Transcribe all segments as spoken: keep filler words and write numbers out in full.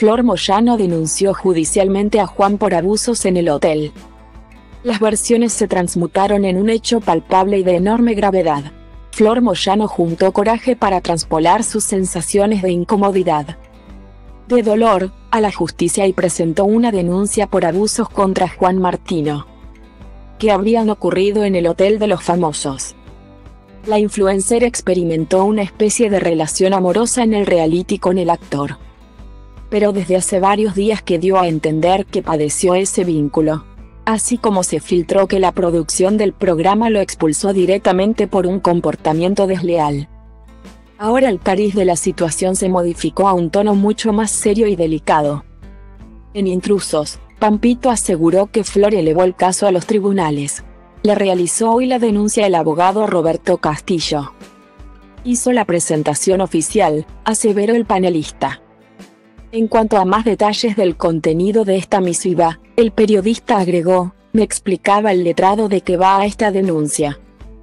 Flor Moyano denunció judicialmente a Juan por abusos en el hotel. Las versiones se transmutaron en un hecho palpable y de enorme gravedad. Flor Moyano juntó coraje para traspolar sus sensaciones de incomodidad, de dolor, a la justicia y presentó una denuncia por abusos contra Juan Martino, que habrían ocurrido en el Hotel de los Famosos. La influencer experimentó una especie de relación amorosa en el reality con el actor, pero desde hace varios días que dio a entender que padeció ese vínculo, así como se filtró que la producción del programa lo expulsó directamente por un comportamiento desleal. Ahora el cariz de la situación se modificó a un tono mucho más serio y delicado. En Intrusos, Pampito aseguró que Flor elevó el caso a los tribunales. Le realizó hoy la denuncia el abogado Roberto Castillo. Hizo la presentación oficial, aseveró el panelista. En cuanto a más detalles del contenido de esta misiva, el periodista agregó, me explicaba el letrado de qué va a esta denuncia.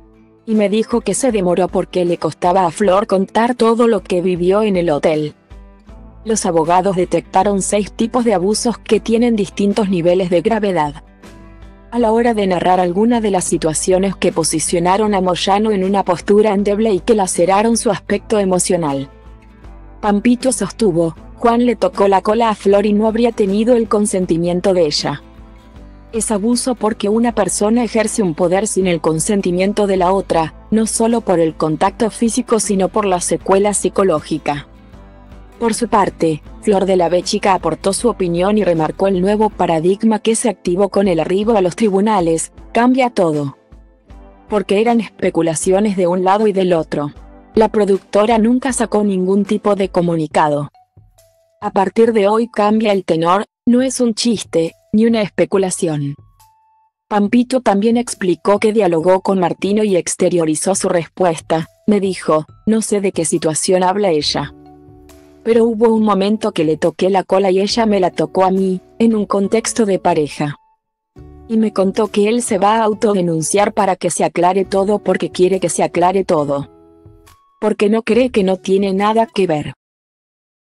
Y me dijo que se demoró porque le costaba a Flor contar todo lo que vivió en el hotel. Los abogados detectaron seis tipos de abusos que tienen distintos niveles de gravedad. A la hora de narrar algunas de las situaciones que posicionaron a Moyano en una postura endeble y que laceraron su aspecto emocional. Pampito sostuvo, Juan le tocó la cola a Flor y no habría tenido el consentimiento de ella. Es abuso porque una persona ejerce un poder sin el consentimiento de la otra, no solo por el contacto físico sino por la secuela psicológica. Por su parte, Flor de la Béchica aportó su opinión y remarcó el nuevo paradigma que se activó con el arribo a los tribunales, cambia todo. Porque eran especulaciones de un lado y del otro. La productora nunca sacó ningún tipo de comunicado. A partir de hoy cambia el tenor, no es un chiste, ni una especulación. Pampito también explicó que dialogó con Martino y exteriorizó su respuesta, me dijo, no sé de qué situación habla ella. Pero hubo un momento que le toqué la cola y ella me la tocó a mí, en un contexto de pareja. Y me contó que él se va a autodenunciar para que se aclare todo porque quiere que se aclare todo. Porque no cree que no tiene nada que ver.